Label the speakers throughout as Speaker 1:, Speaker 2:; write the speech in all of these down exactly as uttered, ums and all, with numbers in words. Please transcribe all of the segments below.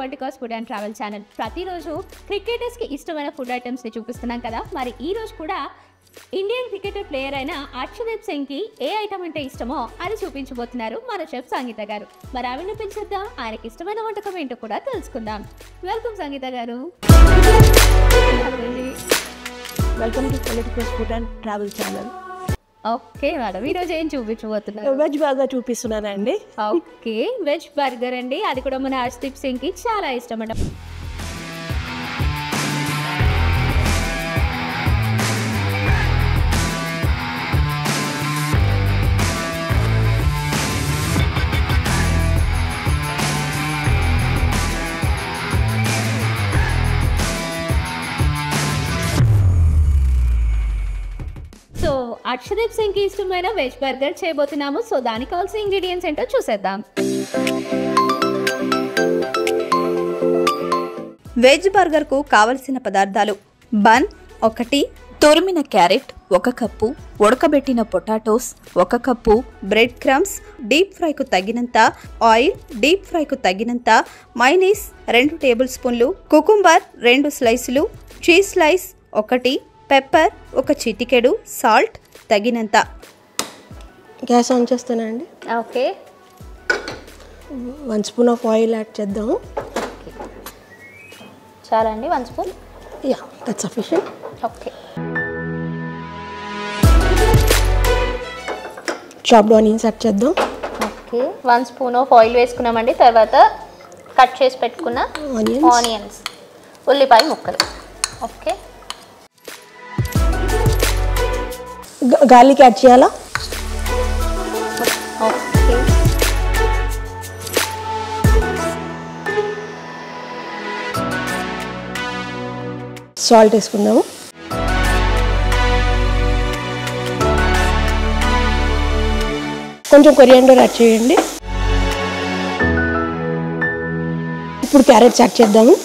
Speaker 1: Politikos Food and Travel channel. ప్రతిరోజు cricketers కి ఇష్టమైన ఫుడ్ ఐటమ్స్ ని చూపిస్తున్నాం కదా. మరి ఈ రోజు కూడా ఇండియన్ క్రికెటర్ ప్లేయర్ అయిన అర్షదీప్ సింగ్ కి ఏ ఐటమ్ అంటే ఇష్టమో అది చూపించబోతున్నారు మన చెఫ్ సంగీత గారు. మరి ఆవిడని పిలిచేద్దాం, ఆయనకి ఇష్టమైన వంటకం ఏంటో కూడా తెలుసుకుందాం. వెల్కమ్ సంగీత గారు.
Speaker 2: Welcome to Politikos Food and Travel channel.
Speaker 1: Okay madam, ఈరోజు ఏం చూపించబోతున్నారు?
Speaker 2: వెజ్ బర్గర్ చూపిస్తున్నానండి.
Speaker 1: ఓకే, వెజ్ బర్గర్ అండి. అది కూడా మన అర్షదీప్ సింగ్ కి చాలా ఇష్టం అంట. సో అర్షదీప్ సింగ్ కి ఇష్టమైన వెజ్ బర్గర్ చేయబోతున్నాము. సో దానికి కావాల్సిన ఇంగ్రీడియంట్స్ ఏంటో చూసేద్దాం.
Speaker 3: వెజ్ బర్గర్కు కావలసిన పదార్థాలు: బన్ ఒకటి, తురిమిన క్యారెట్ ఒక కప్పు, ఉడకబెట్టిన పొటాటోస్ ఒక కప్పు, బ్రెడ్ క్రమ్స్, డీప్ ఫ్రైకు తగినంత ఆయిల్, డీప్ ఫ్రైకు తగినంత మైనీస్ రెండు టేబుల్ స్పూన్లు, కుకుంబర్ రెండు స్లైసులు, చీజ్ స్లైస్ ఒకటి, పెప్పర్ ఒక చిటికెడు, సాల్ట్ తగినంత.
Speaker 2: గ్యాస్ ఆన్ చేస్తానండి.
Speaker 1: Okay,
Speaker 2: one spoon of oil add చేద్దాము.
Speaker 1: చాలా అండి, one spoon.
Speaker 2: Yeah, that's sufficient.
Speaker 1: Okay,
Speaker 2: chopped onions add చేద్దాం.
Speaker 1: Okay, one spoon of oil వేసుకున్నామండి. తర్వాత కట్ చేసి పెట్టుకున్న
Speaker 2: ఆనియన్స్
Speaker 1: ఆనియన్స్, ఉల్లిపాయ ముక్కలు. ఓకే,
Speaker 2: గార్లిక్ యాడ్ చేయాలా?
Speaker 1: ఓకే,
Speaker 2: సాల్ట్ వేసుకుందాము. కొంచెం కొరియాండర్ యాడ్ చేయండి. ఇప్పుడు క్యారెట్స్ యాడ్ చేద్దాము.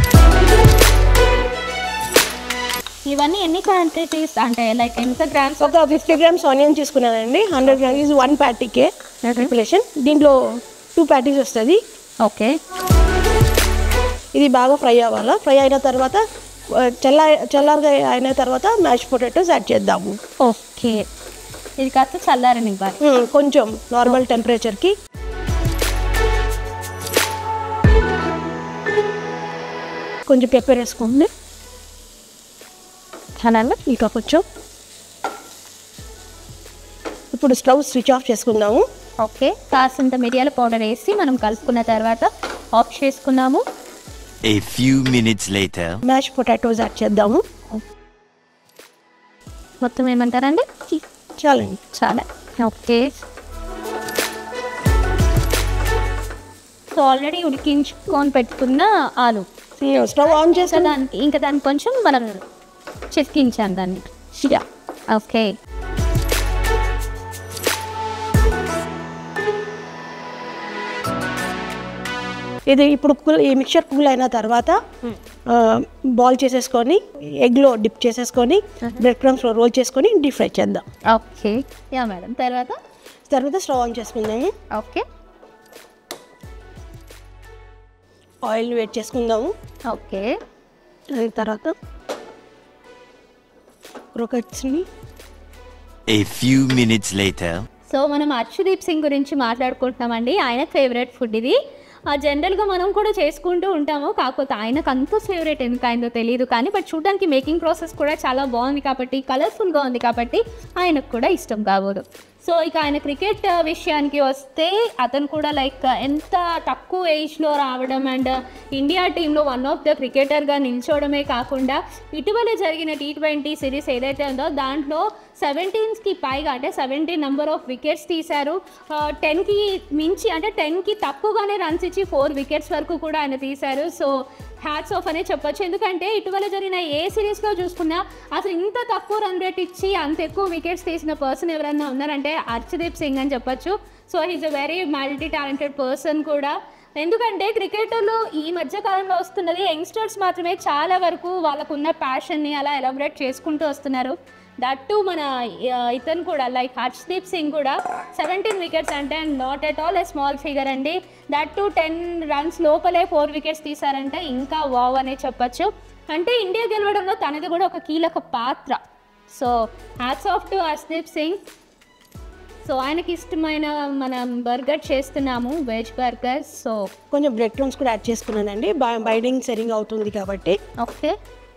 Speaker 1: ఇవన్నీ ఎన్ని క్వాంటిటీస్ అంటే లైక్ ఎంత గ్రామ్స్?
Speaker 2: ఒక ఫిఫ్టీ గ్రామ్స్ ఆనియన్ తీసుకున్నానండి. హండ్రెడ్ గ్రామ్స్ ఈజ్ వన్ ప్యాటీకే ప్రిపరేషన్. దీంట్లో టూ ప్యాటీస్ వస్తుంది.
Speaker 1: ఓకే,
Speaker 2: ఇది బాగా ఫ్రై అవ్వాలా. ఫ్రై అయిన తర్వాత చల్లా చల్లారగా అయిన తర్వాత మ్యాష్ పొటాటోస్ యాడ్ చేద్దాము.
Speaker 1: ఓకే, ఇది కాస్త చల్లారని ఇవ్వాలి
Speaker 2: కొంచెం నార్మల్ టెంపరేచర్కి. కొంచెం పెప్పర్ వేసుకోండి.
Speaker 1: చాలా
Speaker 2: ఇంకా కొంచెం. ఇప్పుడు స్టవ్ స్విచ్ ఆఫ్ చేసుకుందాము.
Speaker 1: ఓకే, కాసింత మిరియాల పౌడర్ వేసి మనం కలుపుకున్న తర్వాత ఆఫ్ చేసుకున్నాము.
Speaker 4: A few minutes later.
Speaker 2: Mash potatoes add చేద్దాము.
Speaker 1: మొత్తం ఏమంటారండి?
Speaker 2: చాలండి,
Speaker 1: చాలా. ఓకే, సో ఆల్రెడీ ఉడికించుకొని పెట్టుకున్న ఆలు
Speaker 2: స్టవ్ ఆన్ చేసి
Speaker 1: దానికి ఇంకా దానికి కొంచెం మనం చితికించాం దాన్ని. ఓకే,
Speaker 2: ఇది ఇప్పుడు కూల్ ఈ మిక్చర్ కూల్ అయిన తర్వాత బాల్ చేసేసుకొని ఎగ్లో డిప్ చేసేసుకొని బ్రెడ్ క్రమ్స్లో రోల్ చేసుకొని డీప్ ఫ్రై చేద్దాం.
Speaker 1: Okay, yeah madam. తర్వాత
Speaker 2: తర్వాత స్టవ్ ఆన్ చేసుకుందాము.
Speaker 1: ఓకే,
Speaker 2: ఆయిల్ వేట్ చేసుకుందాము.
Speaker 1: ఓకే,
Speaker 2: దాని తర్వాత క్రోకెట్స్ని.
Speaker 4: A few minutes later.
Speaker 1: So మనం అర్షదీప్ సింగ్ గురించి మాట్లాడుకుంటున్నామండి. ఆయన ఫేవరెట్ ఫుడ్ ఇది. జనరల్గా మనం కూడా చేసుకుంటూ ఉంటాము, కాకపోతే ఆయనకు అంత ఫేవరెట్ ఎందుకు అయిందో తెలియదు కానీ బట్ చూడడానికి మేకింగ్ ప్రాసెస్ కూడా చాలా బాగుంది కాబట్టి, కలర్ఫుల్గా ఉంది కాబట్టి ఆయనకు కూడా ఇష్టం కాబోదు. సో ఇక ఆయన క్రికెట్ విషయానికి వస్తే అతను కూడా లైక్ ఎంత తక్కువ ఏజ్లో రావడం అండ్ ఇండియా టీంలో వన్ ఆఫ్ ద క్రికెటర్గా నిల్చోవడమే కాకుండా ఇటీవల జరిగిన టీ ట్వంటీ సిరీస్ ఏదైతే ఉందో దాంట్లో సెవెంటీన్స్కి పైగా అంటే సెవెంటీన్ నెంబర్ ఆఫ్ వికెట్స్ తీశారు. టెన్కి మించి అంటే టెన్కి తక్కువగానే రన్స్ ఇచ్చి ఫోర్ వికెట్స్ వరకు కూడా ఆయన తీశారు. సో హ్యాట్స్ ఆఫ్ అనే చెప్పొచ్చు. ఎందుకంటే ఇటీవల జరిగిన ఏ సిరీస్లో చూసుకున్నా అసలు ఇంత తక్కువ రన్ రేట్ ఇచ్చి అంత ఎక్కువ వికెట్స్ తీసిన పర్సన్ ఎవరైనా ఉన్నారంటే అర్షదీప్ సింగ్ అని చెప్పొచ్చు. So he's a very multi talented person కూడా. ఎందుకంటే క్రికెటర్లు ఈ మధ్య కాలంలో వస్తున్నది యంగ్స్టర్స్ మాత్రమే చాలా వరకు వాళ్ళకున్న ప్యాషన్ని అలా ఎలాబరేట్ చేసుకుంటూ వస్తున్నారు. దట్ టు మన ఇతను కూడా లైక్ హర్ష్దీప్ సింగ్ కూడా సెవెంటీన్ వికెట్స్ అంటే not at all a small figure అండి. దట్ టు టెన్ రన్స్ లోపలే ఫోర్ వికెట్స్ తీసారంటే ఇంకా వావ్ అనే చెప్పచ్చు. అంటే ఇండియా గెలవడంలో తనది కూడా ఒక కీలక పాత్ర. So hats off to Harshdeep Singh. So ఆయనకి ఇష్టమైన మనం బర్గర్ చేస్తున్నాము, వెజ్ బర్గర్. సో
Speaker 2: కొంచెం బ్రెడ్ క్రమ్స్ కూడా యాడ్ చేసుకున్నానండి, బైండింగ్ సరిగ్గా అవుతుంది కాబట్టి.
Speaker 1: ఓకే,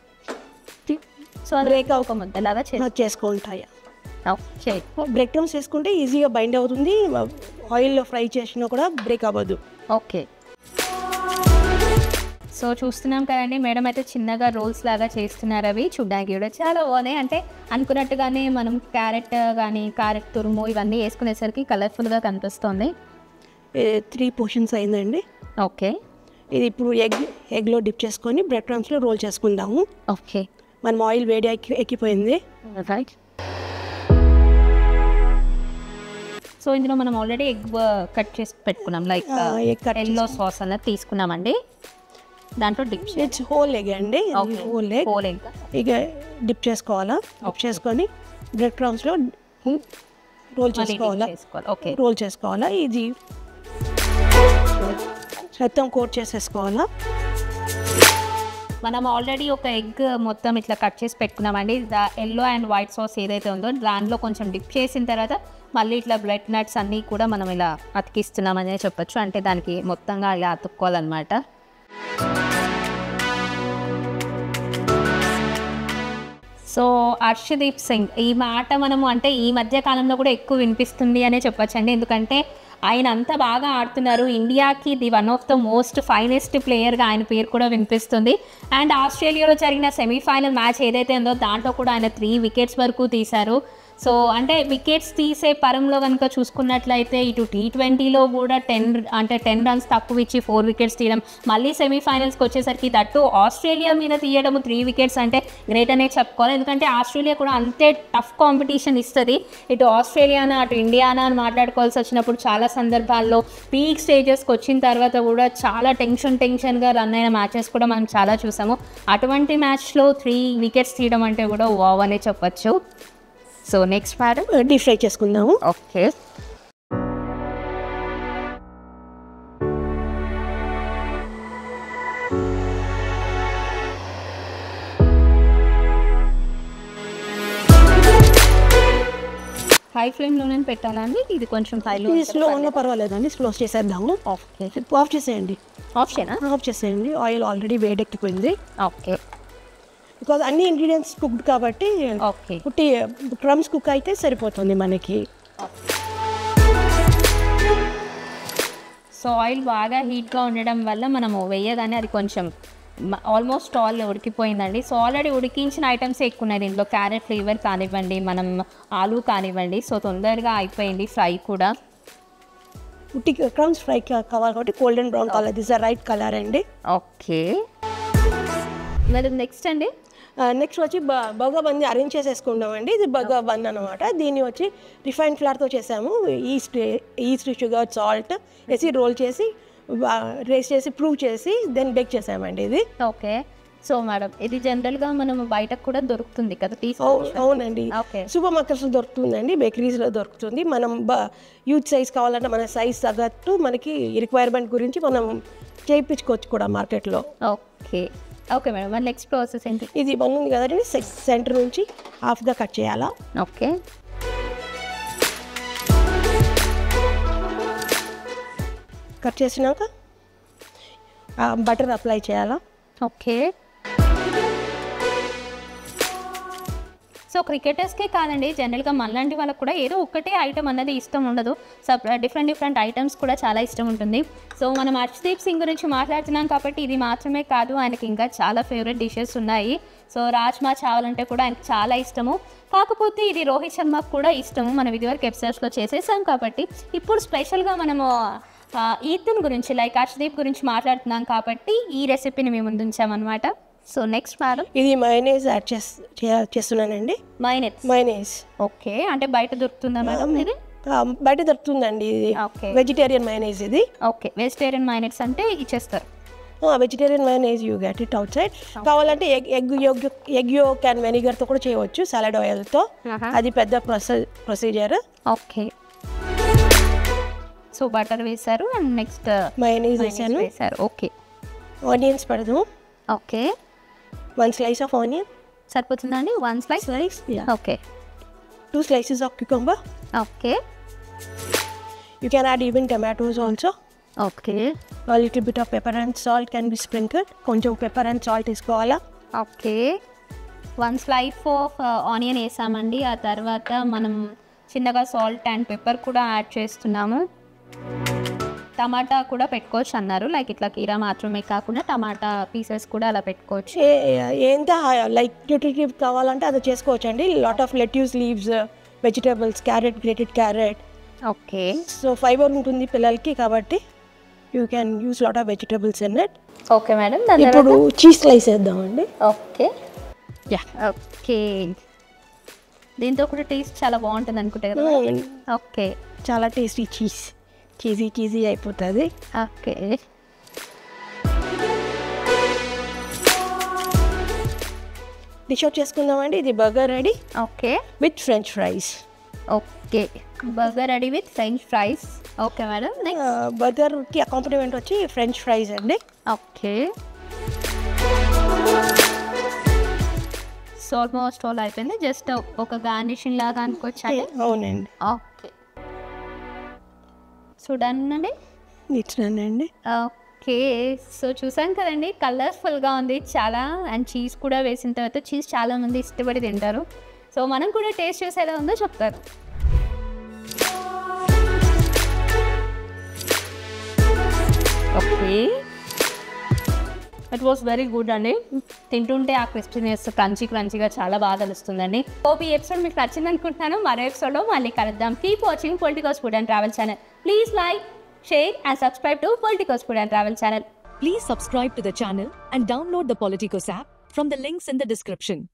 Speaker 1: సో బ్రేక్ అవ్వకముందు అలాగా
Speaker 2: చేసుకుంటాయి.
Speaker 1: ఓకే,
Speaker 2: బ్రెడ్ క్రమ్స్ వేసుకుంటే ఈజీగా బైండ్ అవుతుంది, ఆయిల్లో ఫ్రై చేసినా కూడా బ్రేక్ అవ్వదు.
Speaker 1: ఓకే, సో చూస్తున్నాం కదండి, మేడం అయితే చిన్నగా రోల్స్ లాగా చేస్తున్నారు. అవి చూడడానికి కూడా చాలా బాగున్నాయి. అంటే అనుకున్నట్టుగానే మనం క్యారెట్ కానీ క్యారెట్ తురుము ఇవన్నీ వేసుకునేసరికి కలర్ఫుల్గా కనిపిస్తుంది.
Speaker 2: త్రీ పోర్షన్స్ అయిందండి.
Speaker 1: ఓకే,
Speaker 2: ఇది ఇప్పుడు ఎగ్ ఎగ్లో డిప్ చేసుకొని బ్రెడ్ క్రమ్స్లో రోల్ చేసుకుందాము.
Speaker 1: ఓకే,
Speaker 2: మనం ఆయిల్ వేడి ఎక్కి ఎక్కిపోయింది.
Speaker 1: రైట్. సో ఇందులో మనం ఆల్రెడీ ఎగ్ కట్ చేసి పెట్టుకున్నాం, లైక్ ఎల్లో సాస్ అన్నది తీసుకున్నామండి. దాంట్లో డిప్
Speaker 2: ఇట్స్ హోల్ ఎగ్ అండి, హోల్ ఎగ్
Speaker 1: హోల్ ఎగ్
Speaker 2: ఇక డిప్ చేసుకోవాలా. డిప్ చేసుకొని బ్రెడ్ క్రమ్స్లో రోల్ చేసుకోవాలా.
Speaker 1: ఓకే,
Speaker 2: రోల్ చేసుకోవాలా. ఇది మొత్తం కోట్ చేసేసుకోవాలా.
Speaker 1: మనం ఆల్రెడీ ఒక ఎగ్ మొత్తం ఇట్లా కట్ చేసి పెట్టుకున్నామండి. The yellow and white sauce ఏదైతే ఉందో దాంట్లో కొంచెం డిప్ చేసిన తర్వాత మళ్ళీ ఇట్లా బ్రెడ్ నట్స్ అన్నీ కూడా మనం ఇలా అతికిస్తున్నామనే చెప్పొచ్చు. అంటే దానికి మొత్తంగా ఇలా అతుక్కోవాలన్నమాట. సో హర్షదీప్ సింగ్ ఈ మాట మనము అంటే ఈ మధ్య కాలంలో కూడా ఎక్కువ వినిపిస్తుంది అనే చెప్పొచ్చు అండి. ఎందుకంటే ఆయన అంత బాగా ఆడుతున్నారు. ఇండియాకి the one of the most finest ప్లేయర్గా ఆయన పేరు కూడా వినిపిస్తుంది. అండ్ ఆస్ట్రేలియాలో జరిగిన సెమీఫైనల్ మ్యాచ్ ఏదైతే ఉందో దాంట్లో కూడా ఆయన త్రీ వికెట్స్ వరకు తీశారు. సో అంటే వికెట్స్ తీసే పరంలో కనుక చూసుకున్నట్లయితే ఇటు టీ ట్వంటీలో కూడా టెన్ అంటే టెన్ రన్స్ తక్కువ ఇచ్చి ఫోర్ వికెట్స్ తీయడం, మళ్ళీ సెమీఫైనల్స్కి వచ్చేసరికి దట్టు ఆస్ట్రేలియా మీద తీయడము త్రీ వికెట్స్ అంటే గ్రేట్ అనే చెప్పుకోవాలి. ఎందుకంటే ఆస్ట్రేలియా కూడా అంతే టఫ్ కాంపిటీషన్ ఇస్తుంది. ఇటు ఆస్ట్రేలియానా అటు ఇండియానా అని మాట్లాడుకోవాల్సి వచ్చినప్పుడు చాలా సందర్భాల్లో పీక్ స్టేజెస్కి వచ్చిన తర్వాత కూడా చాలా టెన్షన్ టెన్షన్గా రన్ అయిన మ్యాచెస్ కూడా మనం చాలా చూసాము. అటువంటి మ్యాచ్లో త్రీ వికెట్స్ తీయడం అంటే కూడా వావ్ అనే చెప్పచ్చు. So next madam
Speaker 2: deep fry చేసుకుందాము.
Speaker 1: ఓకే, హై ఫ్లేమ్లోనే పెట్టాలండి. ఇది కొంచెం హైలో
Speaker 2: స్లో ఉన్నా పర్వాలేదండి, స్లో చేసేద్దాము.
Speaker 1: ఓకే,
Speaker 2: ఆఫ్ చేసేయండి.
Speaker 1: ఆప్షనా?
Speaker 2: ఆఫ్ చేసేయండి. ఆయిల్ ఆల్రెడీ వేడెక్కిపోయింది.
Speaker 1: ఓకే,
Speaker 2: బికాజ్ అన్ని ఇంగ్రీడియంట్స్ కుక్డ్ కాబట్టి
Speaker 1: ఓకే,
Speaker 2: పుట్టి క్రమ్స్ కుక్ అయితే సరిపోతుంది మనకి.
Speaker 1: సో ఆయిల్ బాగా హీట్గా ఉండడం వల్ల మనము వేయగానే అది కొంచెం ఆల్మోస్ట్ ఆల్ ఉడికిపోయిందండి. సో ఆల్రెడీ ఉడికించిన ఐటమ్స్ ఎక్కువ ఉన్నాయి దీంట్లో. క్యారెట్ ఫ్లేవర్ కానివ్వండి, మనం ఆలు కానివ్వండి. సో తొందరగా అయిపోయింది ఫ్రై కూడా.
Speaker 2: పుట్టి క్రమ్స్ ఫ్రై కావాలి కాబట్టి golden brown colour, this are right colour అండి.
Speaker 1: ఓకే, మరి నెక్స్ట్ అండి
Speaker 2: నెక్స్ట్ వచ్చి బ బగా బంది అరేంజ్ చేసేసుకుంటామండి. ఇది బగా బన్ అనమాట. దీన్ని వచ్చి రిఫైన్డ్ ఫ్లవర్తో చేసాము. ఈస్ట్ ఈస్ట్ షుగర్ సాల్ట్ వేసి రోల్ చేసి రేస్ చేసి ప్రూవ్ చేసి దెన్ బేక్ చేసామండి ఇది.
Speaker 1: ఓకే, సో మేడం ఇది జనరల్గా మనం బయటకు కూడా దొరుకుతుంది కదా?
Speaker 2: అవునండి, సూపర్ మార్కెట్స్లో దొరుకుతుందండి, బేకరీస్లో దొరుకుతుంది. మనం బ యూత్ సైజ్ కావాలంటే మన సైజ్ తగ్గట్టు మనకి రిక్వైర్మెంట్ గురించి మనం చేయించుకోవచ్చు కూడా మార్కెట్లో.
Speaker 1: ఓకే, ఓకే మేడం, మరి నెక్స్ట్ ప్రాసెస్ ఏంటి?
Speaker 2: ఇది బన్ ఉంది కదండి, సెంటర్ నుంచి హాఫ్గా కట్ చేయాలా.
Speaker 1: ఓకే,
Speaker 2: కట్ చేసినాక బటర్ అప్లై చేయాలా.
Speaker 1: ఓకే, సో క్రికెటర్స్కే కాదండి, జనరల్గా మనలాంటి వాళ్ళకి కూడా ఏదో ఒక్కటే ఐటమ్ అన్నది ఇష్టం ఉండదు. సప్ డిఫరెంట్ డిఫరెంట్ ఐటమ్స్ కూడా చాలా ఇష్టం ఉంటుంది. సో మనం హర్షదీప్ సింగ్ గురించి మాట్లాడుతున్నాం కాబట్టి ఇది మాత్రమే కాదు, ఆయనకి ఇంకా చాలా ఫేవరెట్ డిషెస్ ఉన్నాయి. సో రాజ్మా చావల్ అంటే కూడా ఆయనకి చాలా ఇష్టము. కాకపోతే ఇది రోహిత్ శర్మకు కూడా ఇష్టము. మనం ఇదివరకు ఎపిసోడ్స్లో చేసేసాం కాబట్టి ఇప్పుడు స్పెషల్గా మనము ఈతన్ గురించి లైక్ హర్షదీప్ గురించి మాట్లాడుతున్నాం కాబట్టి ఈ రెసిపీని మేము ముందు ఉంచామన్నమాట. సో నెక్స్ట్ మేడం
Speaker 2: ఇది మైనేజ్ యాడ్ చేస్తున్నానండి.
Speaker 1: మైనేజ్
Speaker 2: మైనేజ్
Speaker 1: ఓకే, అంటే బయట దొరుకుతుందా మేడం? ఇది
Speaker 2: బయట దొరుకుతుందండి. ఇది
Speaker 1: ఓకే,
Speaker 2: వెజిటేరియన్ మైనేజ్ ఇది.
Speaker 1: ఓకే, వెజిటేరియన్ మైనేజ్ అంటే ఇచ్చేస్తారు.
Speaker 2: Vegetarian mayonnaise you get it outside. కావాలంటే egg egg yolk egg yolk and వెనిగర్తో కూడా చేయవచ్చు సలాడ్ ఆయిల్తో. అది పెద్ద ప్రొసీ ప్రొసీజర్.
Speaker 1: ఓకే, సో బటర్ వేశారు అండ్ నెక్స్ట్
Speaker 2: మైనీస్ వేసాను.
Speaker 1: వేశారు. ఓకే,
Speaker 2: ఆనియన్స్ పెడదాము.
Speaker 1: Okay,
Speaker 2: one slice of onion
Speaker 1: సరిపోతుందండి. One slice.
Speaker 2: Slice
Speaker 1: okay,
Speaker 2: two slices of cucumber.
Speaker 1: Okay,
Speaker 2: You can add even tomatoes also.
Speaker 1: Okay,
Speaker 2: A little bit of pepper and salt can be sprinkled. కొంచెం pepper and salt వేసుకోవాలా.
Speaker 1: Okay, one slice of onion వేసామండి. ఆ తర్వాత మనం చిన్నగా salt and pepper కూడా add చేస్తున్నాము. టమాటా కూడా పెట్టుకోవచ్చు అన్నారు, లైక్ ఇట్లా కీరా మాత్రమే కాకుండా టమాటా పీసెస్ కూడా అలా పెట్టుకోవచ్చు.
Speaker 2: ఎంత లైక్ న్యూట్రిటివ్ కావాలంటే అది చేసుకోవచ్చు అండి. Lot of lettuce leaves, vegetables, carrot, grated carrot.
Speaker 1: Okay,
Speaker 2: so fibre ఉంటుంది పిల్లలకి కాబట్టి you can use lot of vegetables in it.
Speaker 1: Okay madam,
Speaker 2: ఇప్పుడు చీజ్ స్లైస్ వేద్దామండి.
Speaker 1: ఓకే, యా, ఓకే, దీంతో కూడా టేస్ట్ చాలా బాగుంటుంది అనుకుంటే కదా. ఓకే,
Speaker 2: చాలా టేస్టీ చీజ్, చీజీ చీజీ అయిపోతుంది.
Speaker 1: ఓకే,
Speaker 2: డిష్ అవుట్ చేసుకుందామండి. ఇది burger ready
Speaker 1: okay
Speaker 2: with French fries.
Speaker 1: Okay, burger ready with French fries. Okay madam, next
Speaker 2: బర్గర్కి అకాంపనిమెంట్ వచ్చి ఫ్రెంచ్ ఫ్రైస్ అండి.
Speaker 1: ఓకే, సో ఆల్మోస్ట్ ఆల్ అయిపోయింది. జస్ట్ ఒక గార్నిషింగ్ లాగా అనుకోవచ్చండి.
Speaker 2: అవునండి.
Speaker 1: ఓకే, సో డన్ అండి.
Speaker 2: ఇట్లానండి.
Speaker 1: ఓకే, సో చూసాం కదండి, కలర్ఫుల్గా ఉంది చాలా. అండ్ చీజ్ కూడా వేసిన తర్వాత చీజ్ చాలామంది ఇష్టపడి తింటారు. సో మనం కూడా టేస్ట్ చేసి ఎలా ఉందో చెప్తారు. Okay, it was very good అండి. తింటుంటే ఆ క్రిస్పీనెస్ క్రంచీ క్రంచీగా చాలా బాగా తెలుస్తుందండి. హోప్ ఈ ఎపిసోడ్ మీకు నచ్చింది అనుకుంటున్నాను. మరో ఎపిసోడ్లో మళ్ళీ కలుద్దాం. Keep watching Politikos food and travel channel. Please like, share and subscribe to Politikos Food and Travel channel.
Speaker 5: Please subscribe to the channel and download the Politikos app from the links in the description.